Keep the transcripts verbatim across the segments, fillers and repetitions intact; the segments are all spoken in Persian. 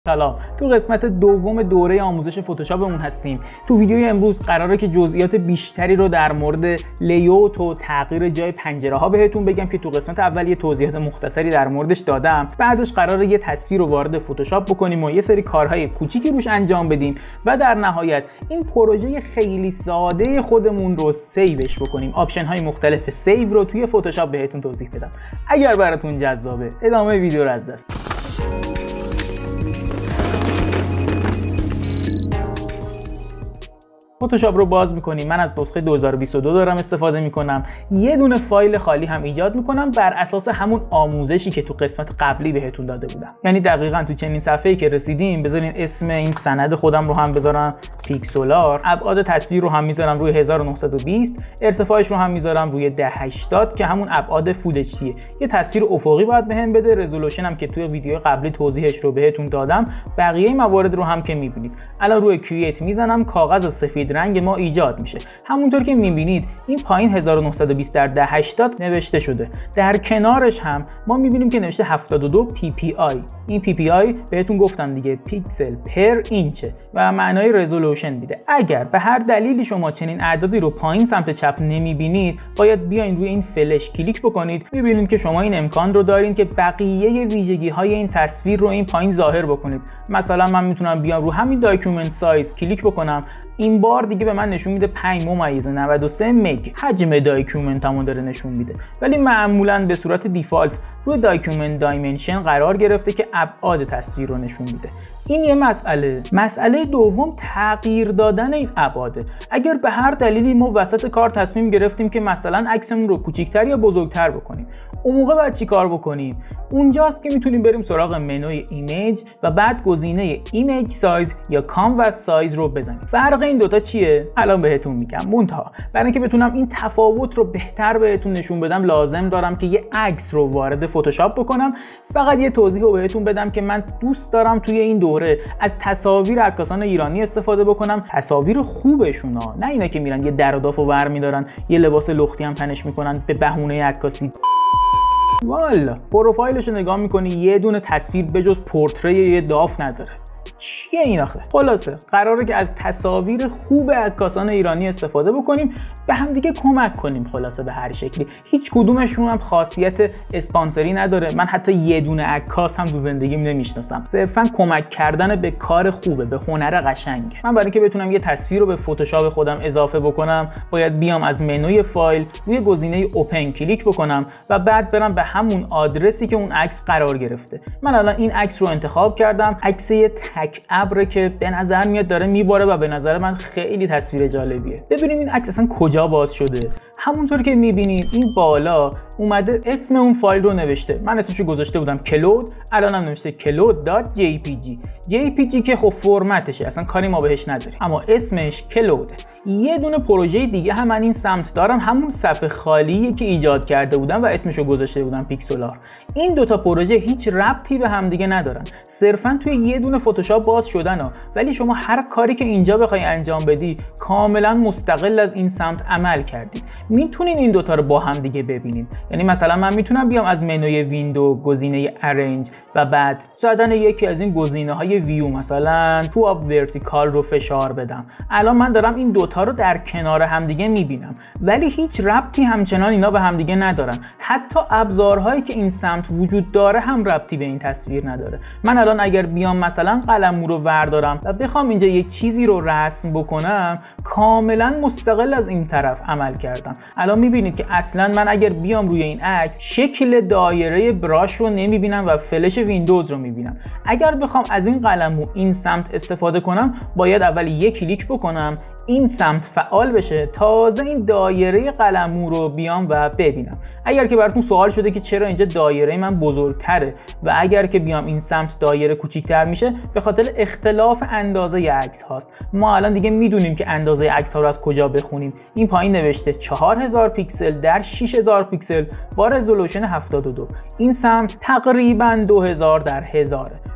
سلام، تو قسمت دوم دوره آموزش فتوشاپمون هستیم. تو ویدیوی امروز قراره که جزئیات بیشتری رو در مورد لی‌اوت و تغییر جای پنجره ها بهتون بگم که تو قسمت اول یه توضیحات مختصری در موردش دادم. بعدش قراره یه تصویر رو وارد فتوشاپ بکنیم و یه سری کارهای کوچیکی روش انجام بدیم و در نهایت این پروژه خیلی ساده خودمون رو سیوش بکنیم. آپشن های مختلف سیو رو توی فتوشاپ بهتون توضیح بدم. اگر براتون جذابه ادامه ویدیو رو از دست فتوشاپ رو باز میکنیم. من از نسخه دو هزار و بیست و دو دارم استفاده میکنم. یه دونه فایل خالی هم ایجاد میکنم بر اساس همون آموزشی که تو قسمت قبلی بهتون داده بودم. یعنی دقیقاً تو چنین صفحه‌ای که رسیدیم بذارین اسم این سند خودم رو هم بذارم پیکسلار، ابعاد تصویر رو هم میذارم روی هزار و نهصد و بیست، ارتفاعش رو هم میذارم روی ده هشتاد که همون ابعاد فول اچ دی. یه تصویر افقی باید بهم بده. رزولوشن هم که توی ویدیو قبلی توضیحش رو بهتون دادم. بقیه موارد رو هم که میبینید. الان روی کرییت میزنم، کاغذ سفید رنگ ما ایجاد میشه. همونطور که میبینید این پایین هزار و نهصد و بیست در ده هشتاد نوشته شده. در کنارش هم ما میبینیم که نوشته هفتاد و دو پی پی آی. این پی پی آی بهتون گفتم دیگه، پیکسل پر اینچه و معنای رزولوشن میده. اگر به هر دلیلی شما چنین اعدادی رو پایین سمت چپ نمیبینید، باید بیاین روی این فلش کلیک بکنید. میبینید که شما این امکان رو دارین که بقیه ویژگی های این تصویر رو این پایین ظاهر بکنید. مثلا من میتونم بیام رو همین داکیومنت سایز کلیک بکنم. این بار دیگه به من نشون میده پنج ممیز نود و سه مگ حجم داکیومنتمو داره نشون میده، ولی معمولا به صورت دیفالت روی داکیومنت دایمنشن قرار گرفته که ابعاد تصویر رو نشون میده. این یه مسئله. مسئله دوم تغییر دادن این ابعاده. اگر به هر دلیلی ما وسط کار تصمیم گرفتیم که مثلا عکسمون رو کوچیک‌تر یا بزرگتر بکنیم، اون موقع باید چی کار بکنیم؟ اونجاست که میتونیم بریم سراغ منوی ایمیج و بعد گزینه ایمیج سایز یا کانواس سایز رو بزنیم. فرق این دوتا چیه؟ الان بهتون میگم. منتها برای اینکه بتونم این تفاوت رو بهتر بهتون نشون بدم لازم دارم که یه عکس رو وارد فتوشاپ بکنم. فقط یه توضیح رو بهتون بدم که من دوست دارم توی این دوره از تصاویر عکاسان ایرانی استفاده بکنم. تصاویر خوبشون ها، نه اینا که میرن یه در و داف و ور میدارن، یه لباس لختی هم تنش میکنن به بهونه عکاسی. والا پروفایلش رو نگاه میکنی یه دونه تصویر بجز پورتری یه داف نداره. چیه این آخه؟ خلاصه قراره که از تصاویر خوب عکاسان ایرانی استفاده بکنیم، به هم دیگه کمک کنیم. خلاصه به هر شکلی هیچ کدومشون هم خاصیت اسپانسری نداره. من حتی یه دونه عکاس هم تو زندگیم نمیشناسم. صرفا کمک کردن به کار خوبه، به هنر قشنگه. من برای اینکه بتونم یه تصویر رو به فتوشاپ خودم اضافه بکنم، باید بیام از منوی فایل روی گزینه اوپن کلیک بکنم و بعد برم به همون آدرسی که اون عکس قرار گرفته. من الان این عکس رو انتخاب کردم. عکس تک ابره که به نظر میاد داره میباره و به نظر من خیلی تصویر جالبیه. ببینید این عکس اصلا کجا باز شده. همونطور که میبینید این بالا اومده اسم اون فایل رو نوشته. من اسمشو گذاشته بودم کلود، الان هم نوشته کلود دات جی پی جی. جی پی جی که خب فرمتشه، اصلا کاری ما بهش نداریم، اما اسمش کلوده. یه دونه پروژه دیگه هم من این سمت دارم، همون صفحه خالیه که ایجاد کرده بودم و اسمشو گذاشته بودم پیکسلار. این دوتا پروژه هیچ ربطی به هم دیگه ندارن، صرفا توی یه دونه فتوشاپ باز شدن ها. ولی شما هر کاری که اینجا بخوای انجام بدی کاملا مستقل از این سمت عمل کردی. میتونین این دوتا رو با هم دیگه ببینید. یعنی مثلا من میتونم بیام از منوی ویندو گزینه ارنج و بعد زدن یکی از این گزینه های ویو، مثلا تو آپ ورتیکال رو فشار بدم. الان من دارم این دوتا رو در کنار هم دیگه میبینم، ولی هیچ ربطی همچنان اینا به هم دیگه ندارن. حتی ابزارهایی که این سمت وجود داره هم ربطی به این تصویر نداره. من الان اگر بیام مثلا قلمو رو وردارم و بخوام اینجا یک چیزی رو رسم بکنم، کاملا مستقل از این طرف عمل کردم. الان میبینید که اصلا من اگر بیام روی این عکس شکل دایره براش رو نمیبینم و فلش ویندوز رو میبینم. اگر بخوام از این قلمو این سمت استفاده کنم، باید اول یک کلیک بکنم این سمت فعال بشه، تازه این دایره قلمو رو بیام و ببینم. اگر که براتون سوال شده که چرا اینجا دایره من بزرگتره و اگر که بیام این سمت دایره کوچیک‌تر میشه، به خاطر اختلاف اندازه عکس هاست. ما الان دیگه میدونیم که اندازه عکس ها رو از کجا بخونیم. این پایین نوشته چهار هزار پیکسل در شش هزار پیکسل با رزولوشن هفتاد و دو. این سمت تقریبا دو هزار در هزاره.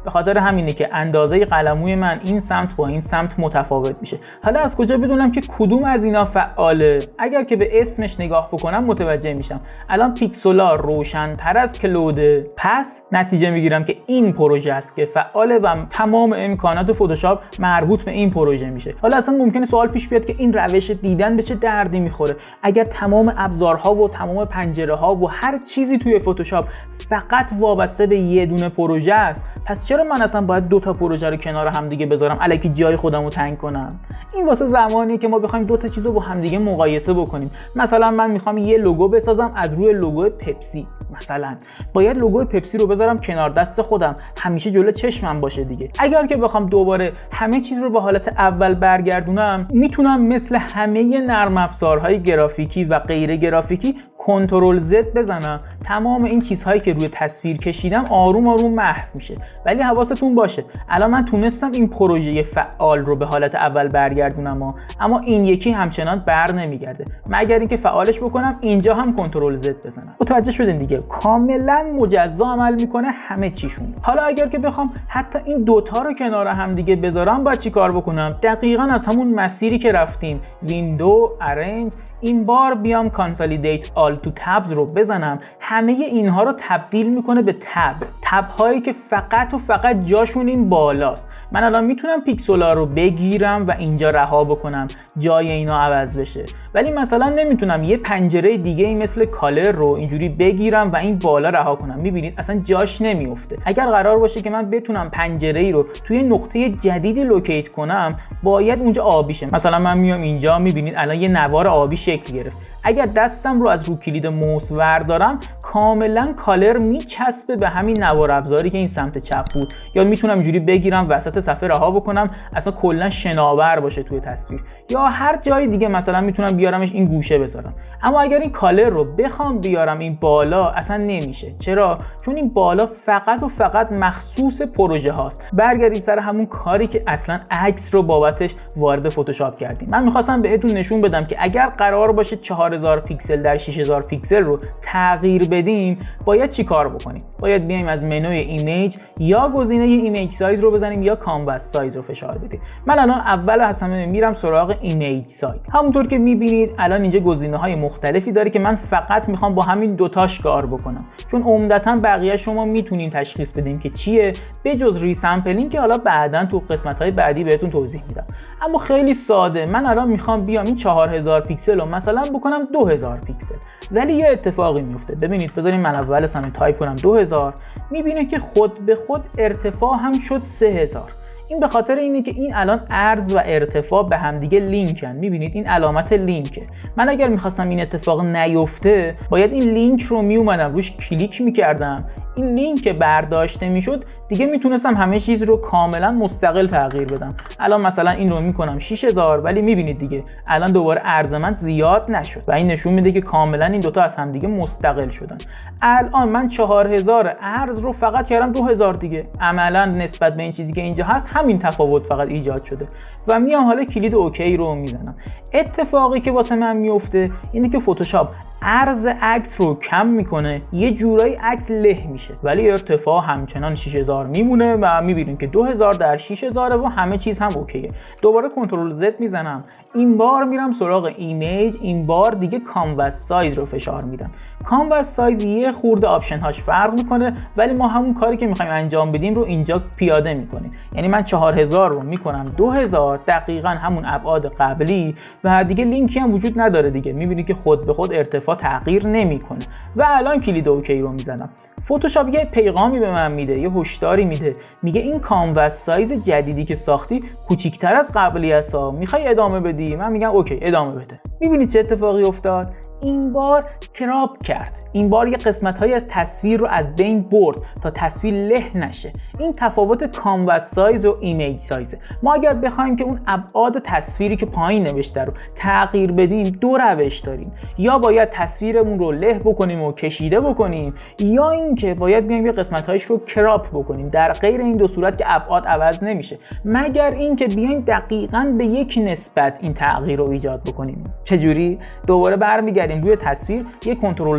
به خاطر همینه که اندازه قلموی من این سمت با این سمت متفاوت میشه. حالا از کجا بدونم که کدوم از اینا فعاله؟ اگر که به اسمش نگاه بکنم متوجه میشم الان پیکسلار روشن‌تر از کلوده، پس نتیجه میگیرم که این پروژه است که فعاله و تمام امکانات فتوشاپ مربوط به این پروژه میشه. حالا اصلا ممکنه سوال پیش بیاد که این روش دیدن به چه دردی میخوره؟ اگر تمام ابزارها و تمام پنجره ها و هر چیزی توی فتوشاپ فقط وابسته به یه دونه پروژه است، پس چرا من اصلا باید دو تا پروژه رو کنار هم دیگه بذارم الکی جای خودم رو تنگ کنم؟ این واسه زمانیه که ما بخوایم دو تا چیزو با هم دیگه مقایسه بکنیم. مثلا من میخوام یه لوگو بسازم از روی لوگو پپسی، مثلا باید لوگو پپسی رو بذارم کنار دست خودم، همیشه جلو چشمم باشه دیگه. اگر که بخوام دوباره همه چیز رو به حالت اول برگردونم، میتونم مثل همه نرم افزارهای گرافیکی و غیر گرافیکی کنترل زد بزنم، تمام این چیزهایی که روی تصویر کشیدم آروم آروم محو میشه. ولی حواستون باشه الان من تونستم این پروژه فعال رو به حالت اول برگردونم، اما این یکی همچنان بر نمیگرده مگر اینکه فعالش بکنم اینجا هم کنترل زد بزنم. متوجه شدین دیگه؟ کاملا مجزا عمل میکنه همه چیشون. حالا اگر که بخوام حتی این دوتا رو کنار هم دیگه بذارم باید چی کار بکنم؟ دقیقاً از همون مسیری که رفتیم، ویندو، ارنج، این بار بیام کانسالیدیت آل تو تبز رو بزنم، همه اینها رو تبدیل میکنه به تب تب هایی که فقط و فقط جاشون این بالاست. من الان میتونم پیکسلا رو بگیرم و اینجا رها بکنم جای اینا عوض بشه، ولی مثلا نمیتونم یه پنجره دیگه ای مثل کالر رو اینجوری بگیرم و این بالا رها کنم. میبینید اصلا جاش نمیفته. اگر قرار باشه که من بتونم پنجره ای رو توی نقطه جدیدی لوکیت کنم، باید اونجا آبی شه. مثلا من میام اینجا، میبینید الان یه نوار آبی شکل گرفت. اگر دستم رو از رو کلید موس وردارم، کاملا کالر میچسبه به همین نوار ابزاری که این سمت چپ بود، یا میتونم اینجوری بگیرم وسط صفحه رها بکنم اصلا کلا شناور باشه توی تصویر، یا هر جای دیگه مثلا میتونم بیارمش این گوشه بذارم. اما اگر این کالر رو بخوام بیارم این بالا اصلا نمیشه. چرا؟ چون این بالا فقط و فقط مخصوص پروژه هاست. برگردیم سر همون کاری که اصلا عکس رو بابتش وارد فتوشاپ کردیم. من میخواستم بهتون نشون بدم که اگر قرار باشه چهار هزار پیکسل در شش هزار پیکسل رو تغییر بدیم باید چی کار بکنیم. باید بیایم از منوی ایمیج یا گزینه ایمیج سایز رو بزنیم یا کانواس سایز رو فشار بدیم. من الان اول از همه میرم سراغ ایمیج سایز. همونطور که میبینید الان اینجا گزینه های مختلفی داره که من فقط میخوام با همین دوتاش کار بکنم، چون عمدتا بقیه شما میتونین تشخیص بدین که چیه، به جز ریسامپلینگ که حالا بعداً تو قسمت های بعدی بهتون توضیح میدم. اما خیلی ساده من الان میخوام بیام این چهار هزار پیکسل رو مثلا بکنم دو هزار پیکسل، ولی یه اتفاقی میفته. ببینید بذاریم من اول از همه تایپ کنم دو هزار، میبینه که خود به خود ارتفاع هم شد سه هزار. این به خاطر اینه که این الان عرض و ارتفاع به همدیگه لینکن. میبینید این علامت لینکه. من اگر میخواستم این اتفاق نیفته باید این لینک رو میومدم روش کلیک میکردم، این لینک که برداشته میشد دیگه میتونستم همه چیز رو کاملا مستقل تغییر بدم. الان مثلا این رو میکنم شش هزار، ولی میبینید دیگه الان دوباره عرض من زیاد نشد و این نشون میده که کاملا این دوتا از هم دیگه مستقل شدن. الان من چهار هزار عرض رو فقط کردم دو هزار دیگه، عملا نسبت به این چیزی که اینجا هست همین تفاوت فقط ایجاد شده و میام حالا کلید اوکی رو میزنم. اتفاقی که واسه من میفته اینه که فتوشاپ عرض عکس رو کم میکنه، یه جورایی عکس له میشه، ولی ارتفاع همچنان شش هزار میمونه و میبینیم که دو هزار در شش هزار و همه چیز هم اوکیه. دوباره کنترل زد میزنم، این بار میرم سراغ ایمیج، این بار دیگه کانواس سایز رو فشار میدم. کانواس سایز یه خورده آپشن هاش فرق میکنه، ولی ما همون کاری که میخوایم انجام بدیم رو اینجا پیاده میکنیم. یعنی من چهار هزار رو میکنم دو هزار، دقیقاً همون ابعاد قبلی و دیگه لینکی هم وجود نداره دیگه. میبینید که خود به خود ارتفاع تغییر نمیکنه و الان کلید اوکی رو میزنم. فتوشاپ یه پیغامی به من میده، یه هشداری میده، میگه این کانواس سایز جدیدی که ساختی کوچیک‌تر از قبلی است، میخوای ادامه بدی؟ من میگم اوکی ادامه بده. میبینید چه اتفاقی افتاد؟ این بار کراپ کرد. این بار یه قسمت‌هایی از تصویر رو از بین برد تا تصویر له نشه. این تفاوت کانواس سایز و ایمیج سایز. ما اگر بخوایم که اون ابعاد تصویری که پایین نوشته رو تغییر بدیم، دو روش داریم. یا باید تصویرمون رو له بکنیم و کشیده بکنیم، یا اینکه باید بیایم یه قسمت‌هایش رو کراپ بکنیم. در غیر این دو صورت که ابعاد عوض نمیشه، مگر اینکه بیایم دقیقاً به یک نسبت این تغییر رو ایجاد بکنیم. چجوری؟ دوباره برمیگردیم روی تصویر، یه کنترل زد میزنیم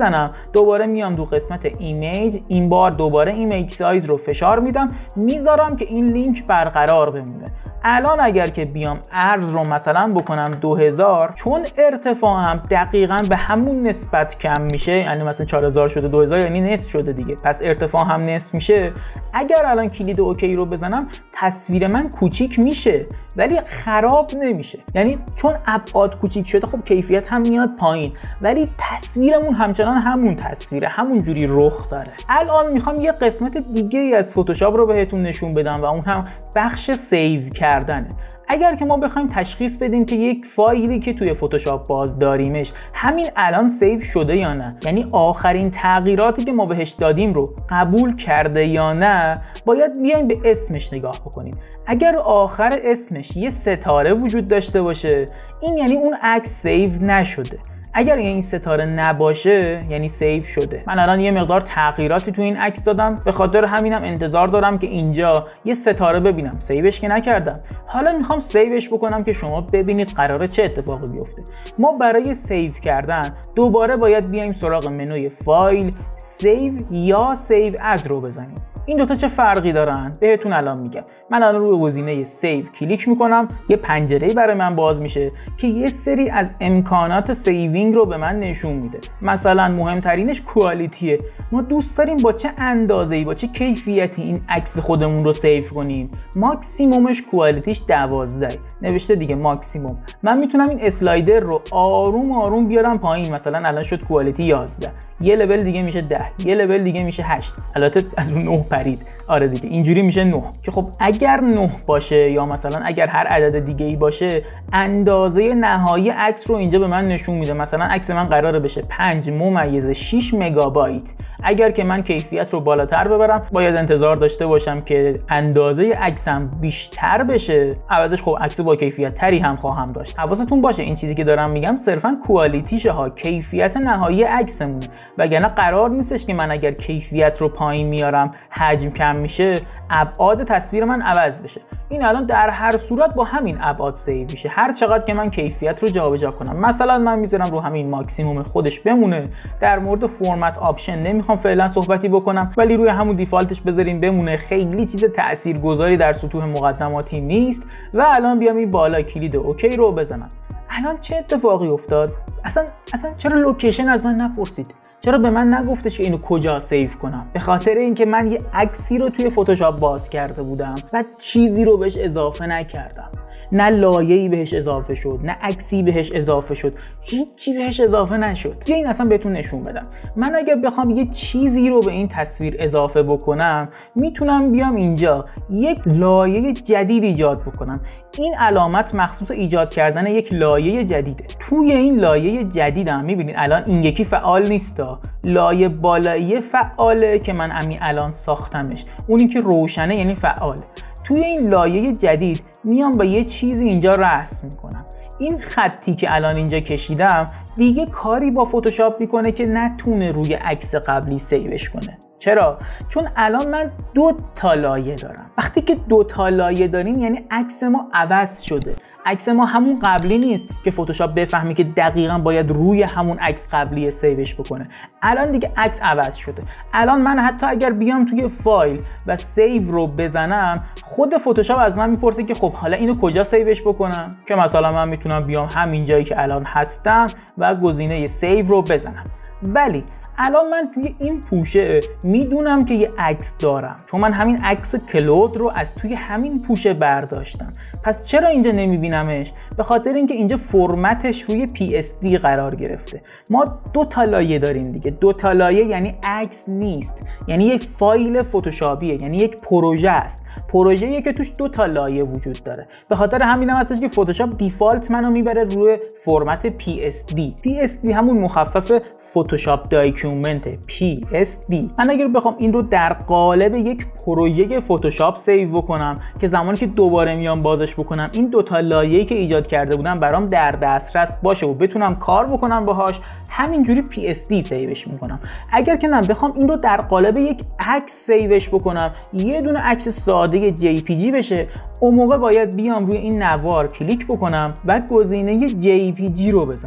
میزنم، دوباره میام تو قسمت ایمیج، این بار دوباره ایمیج سایز رو فشار میدم، میذارم که این لینک برقرار بمونه. الان اگر که بیام عرض رو مثلا بکنم دو هزار، چون ارتفاع هم دقیقاً به همون نسبت کم میشه، یعنی مثلا چهار هزار شده دو هزار، یعنی نصف شده دیگه، پس ارتفاع هم نصف میشه. اگر الان کلید اوکی رو بزنم تصویر من کوچیک میشه ولی خراب نمیشه، یعنی چون ابعاد کوچیک شده خب کیفیت هم میاد پایین ولی تصویرمون همچنان همون تصویره، همون جوری رخ داره. الان میخوام یه قسمت دیگه ای از فتوشاپ رو بهتون نشون بدم و اون هم بخش سیو کردنه. اگر که ما بخوایم تشخیص بدیم که یک فایلی که توی فتوشاپ باز داریمش همین الان سیو شده یا نه، یعنی آخرین تغییراتی که ما بهش دادیم رو قبول کرده یا نه، باید بیایم به اسمش نگاه بکنیم. اگر آخر اسمش یه ستاره وجود داشته باشه، این یعنی اون عکس سیو نشده. اگر این ستاره نباشه یعنی سیو شده. من الان یه مقدار تغییراتی تو این عکس دادم، به خاطر همینم انتظار دارم که اینجا یه ستاره ببینم. سیوش که نکردم، حالا میخوام سیوش بکنم که شما ببینید قراره چه اتفاقی بیفته. ما برای سیو کردن دوباره باید بیایم سراغ منوی فایل، سیو یا سیو از رو بزنیم. این دوتا چه فرقی دارن بهتون الان میگم. من الان روی گزینه سیو کلیک میکنم، یه پنجره‌ای برای من باز میشه که یه سری از امکانات سیوینگ رو به من نشون میده. مثلا مهمترینش کوالیتیه. ما دوست داریم با چه اندازه‌ای، با چه کیفیتی این عکس خودمون رو سیو کنیم. ماکسیمومش کوالیتیش دوازده نوشته دیگه، ماکسیموم. من میتونم این اسلایدر رو آروم آروم بیارم پایین، مثلا الان شد کوالیتی یازده، یه لول دیگه میشه ده، یه لول دیگه میشه هشت. البته از اون نه پرید، آره دیگه اینجوری میشه نه، که خب اگر نه باشه یا مثلا اگر هر عدد دیگه ای باشه، اندازه نهایی عکس رو اینجا به من نشون میده. مثلا عکس من قراره بشه پنج ممیز شش مگابایت. اگر که من کیفیت رو بالاتر ببرم باید انتظار داشته باشم که اندازه عکسم بیشتر بشه، عوضش خب عکس با کیفیت تری هم خواهم داشت. حواستون باشه این چیزی که دارم میگم صرفا کوالیتیشه ها، کیفیت نهایی عکسمون، وگرنه قرار نیستش که من اگر کیفیت رو پایین میارم حجم کم میشه ابعاد تصویر من عوض بشه. این الان در هر صورت با همین ابعاد سیو میشه، هر چقدر که من کیفیت رو جابجا کنم. مثلا من میذارم رو همین ماکسیموم خودش بمونه. در مورد فرمت آپشن نمیخوام فعلا صحبتی بکنم، ولی روی همون دیفالتش بذاریم بمونه، خیلی چیز تاثیرگذاری در سطوح مقدماتی نیست. و الان بیام این بالا کلید اوکی رو بزنم. الان چه اتفاقی افتاد؟ اصلا اصلا چرا لوکیشن از من نپرسید؟ چرا به من نگفتش که اینو کجا سیو کنم؟ به خاطر اینکه من یه عکسی رو توی فتوشاپ باز کرده بودم و چیزی رو بهش اضافه نکردم. نه لایه‌ای بهش اضافه شد، نه عکسی بهش اضافه شد، هیچی بهش اضافه نشد. یه این اصلا بهتون نشون بدم. من اگه بخوام یه چیزی رو به این تصویر اضافه بکنم، میتونم بیام اینجا یک لایه جدید ایجاد بکنم. این علامت مخصوص ایجاد کردن یک لایه جدیده. توی این لایه جدیدم میبینید الان این یکی فعال نیستا، لایه بالایی فعاله که من همین الان ساختمش، اونی که روشنه یعنی فعاله. توی این لایه جدید میام با یه چیزی اینجا رسم میکنم. این خطی که الان اینجا کشیدم دیگه کاری با فتوشاپ میکنه که نتونه روی عکس قبلی سیوش کنه. چرا؟ چون الان من دو تا لایه دارم. وقتی که دو تا لایه داریم یعنی عکس ما عوض شده. عکس ما همون قبلی نیست که فتوشاپ بفهمی که دقیقاً باید روی همون عکس قبلی سیوش بکنه. الان دیگه عکس عوض شده. الان من حتی اگر بیام توی فایل و سیو رو بزنم، خود فتوشاپ از من میپرسه که خب حالا اینو کجا سیوش بکنم؟ که مثلا من میتونم بیام همین جایی که الان هستم و گزینه سیو رو بزنم. ولی الان من توی این پوشه میدونم که یه عکس دارم، چون من همین عکس کلود رو از توی همین پوشه برداشتم. پس چرا اینجا نمیبینمش؟ به خاطر اینکه اینجا فرمتش روی پی اس دی قرار گرفته. ما دو تا لایه داریم دیگه. دو تا لایه یعنی عکس نیست، یعنی یک فایل فتوشاپیه، یعنی یک پروژه است. پروژه‌ای که توش دو تا لایه وجود داره. به خاطر همین هم هستش که فتوشاپ دیفالت منو میبره روی فرمت پی اس دی. پی اس دی همون مخفف فتوشاپ داکیومنت پی اس دی. من اگر بخوام این رو در قالب یک پروژه فتوشاپ سیو بکنم که زمانی که دوباره میام بازش بکنم این دو تا لایه‌ای که ایجاد کرده بودم برام در دسترس باشه و بتونم کار بکنم باهاش، همینجوری پی اس دی سیوش میکنم. اگر که نه بخوام این رو در قالب یک عکس سیوش بکنم، یه دونه عکس ساده جی پی جی بشه، اون موقع باید بیام روی این نوار کلیک بکنم و گزینه جی پی جی رو بزنم.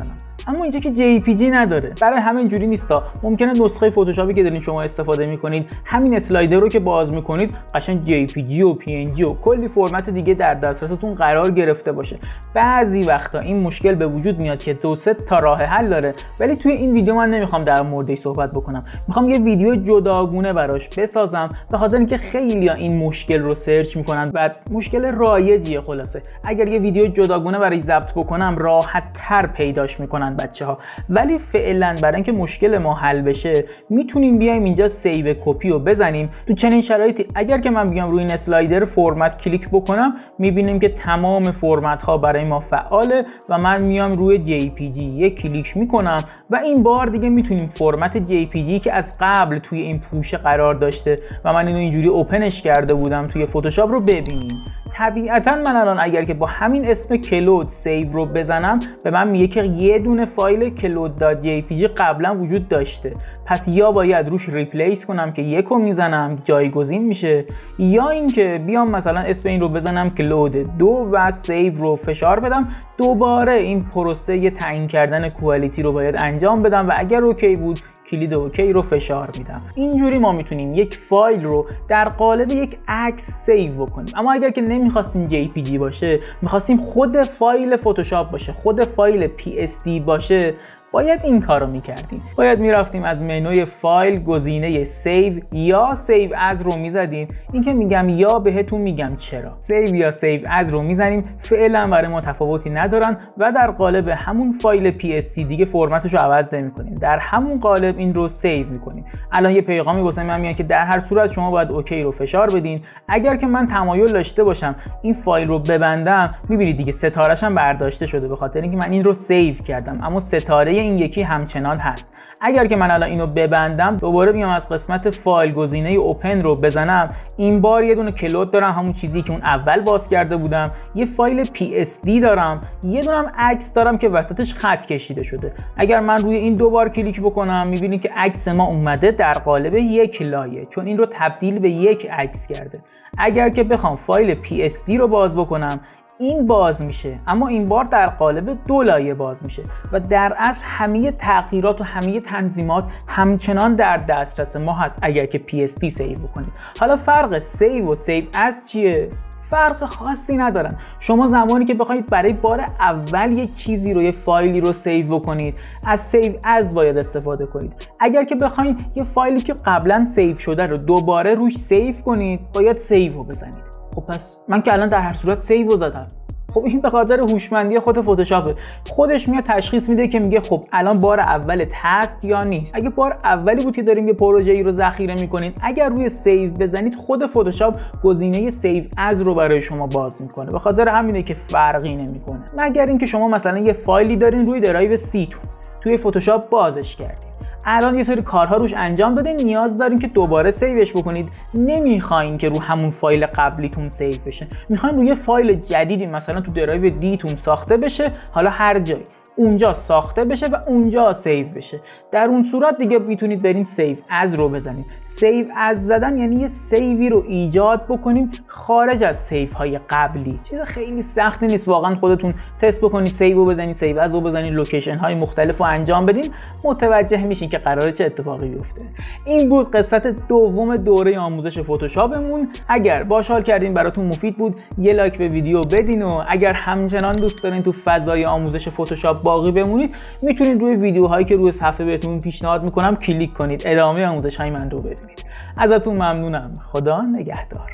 اما اینجا که جی پی جی نداره. برای همین جوری نیستا. ممکنه نسخه فتوشاپی که دارین شما استفاده میکنید همین اسلایدر رو که باز میکنید قشنگ جی پی جی و پی ان جی و کلی فرمت دیگه در دسترستون قرار گرفته باشه. بعضی وقتا این مشکل به وجود میاد که دو سه تا راه حل داره، ولی توی این ویدیو من نمیخوام در موردش صحبت بکنم. میخوام یه ویدیو جداگونه براش بسازم به خاطر اینکه خیلیا این مشکل رو سرچ میکنن و مشکل رایجیه. خلاصه اگر یه ویدیو جداگونه برای ضبط بکنم راحت تر پیداش میکنن بچه‌ها، ولی فعلا برای اینکه مشکل ما حل بشه میتونیم بیایم اینجا سیو کپی رو بزنیم. تو چنین شرایطی اگر که من بیام روی این اسلایدر فرمت کلیک بکنم میبینیم که تمام فرمت ها برای ما فعاله و من میام روی جی پی جی یک کلیک میکنم و این بار دیگه میتونیم فرمت جی پی جی که از قبل توی این پوشه قرار داشته و من اینو اینجوری اوپنش کرده بودم توی فتوشاپ رو ببینیم. طبیعتا من الان اگر که با همین اسم کلود سیو رو بزنم به من میگه که یه دونه فایل کلود دات جی پی جی قبلا وجود داشته، پس یا باید روش ریپلیس کنم که یکو میزنم جایگزین میشه، یا اینکه بیام مثلا اسم این رو بزنم کلود دو و سیو رو فشار بدم. دوباره این پروسه تعیین کردن کوالیتی رو باید انجام بدم و اگر اوکی بود کلید اوکی رو فشار میدم. اینجوری ما میتونیم یک فایل رو در قالب یک عکس سیو بکنیم. اما اگر که نمیخواستیم جی پی جی باشه، میخواستیم خود فایل فتوشاپ باشه، خود فایل پی اس دی باشه، باید این کار رو میکردیم. باید میرفتیم از منوی فایل گزینه سیو یا سیو از رو میزدیم. این که میگم یا بهتون میگم چرا. سیو یا سیو از رو میزنیم، فعلا برای ما تفاوتی ندارن و در قالب همون فایل پی اس دی دیگه فرمتش رو عوض نمیکنیم، در همون قالب این رو سیو میکنیم. الان یه پیغامی واسه من میاد که در هر صورت شما باید اوکی رو فشار بدین. اگر که من تمایل داشته باشم این فایل رو ببندم، میبینید دیگه ستاره‌اش هم برداشته شده به خاطر اینکه من این رو سیو کردم، اما ستاره این یکی همچنان هست. اگر که من الان اینو ببندم دوباره بیام از قسمت فایل گزینه اوپن رو بزنم، این بار یه دونه کلود دارم، همون چیزی که اون اول باز کرده بودم، یه فایل پی اس دی دارم، یه دونه هم عکس دارم که وسطش خط کشیده شده. اگر من روی این دو بار کلیک بکنم میبینید که عکس ما اومده در قالب یک لایه، چون این رو تبدیل به یک عکس کرده. اگر که بخوام فایل پی اس دی رو باز بکنم این باز میشه، اما این بار در قالب دو لایه باز میشه و در اصل همه تغییرات و همه تنظیمات همچنان در دسترس ما هست اگر که پی اس دی سیو بکنید. حالا فرق سیو و سیو از چیه؟ فرق خاصی ندارن. شما زمانی که بخواید برای بار اول یک چیزی رو، یه فایلی رو سیو بکنید، از سیو از باید استفاده کنید. اگر که بخواید یه فایلی که قبلا سیو شده رو دوباره روش سیو کنید، باید سیو رو بزنید. خب پس من که الان در هر صورت سیو رو زدم. خب این به خاطر هوشمندی خود فتوشاپه. خودش میاد تشخیص میده که میگه خب الان بار اولت هست یا نیست. اگه بار اولی بود که داریم یه پروژه‌ای رو ذخیره میکنید، اگر روی سیو بزنید خود فتوشاپ گزینه سیو از رو برای شما باز میکنه. به خاطر همینه که فرقی نمیکنه. مگر اینکه شما مثلا یه فایلی دارین روی درایو سی تون توی فتوشاپ بازش کردین، الان یه سری کارها روش انجام دادین، نیاز دارین که دوباره سیوش بکنید، نمیخواین که رو همون فایل قبلیتون سیو بشه، میخواین روی فایل جدیدی مثلا تو درایو دیتون ساخته بشه، حالا هر جایی اونجا ساخته بشه و اونجا سیو بشه. در اون صورت دیگه میتونید برین سیو از رو بزنید. سیو از زدن یعنی یه سیوی رو ایجاد بکنیم خارج از سیو های قبلی. چیز خیلی سختی نیست، واقعا خودتون تست بکنید، سیو رو بزنید، سیو از رو بزنید، لوکیشن های مختلف رو انجام بدین، متوجه میشین که قراره چه اتفاقی بیفته. این بود قسمت دوم دوره آموزش فتوشاپمون. اگر باحال کردین براتون مفید بود یه لایک به ویدیو بدین و اگر همچنان دوست دارین تو فضای آموزش فتوشاپ باقی بمونید میتونید روی ویدیوهایی که روی صفحه بهتون پیشنهاد میکنم کلیک کنید، ادامه آموزش های من رو ببینید. ازتون ممنونم. خدا نگهدار.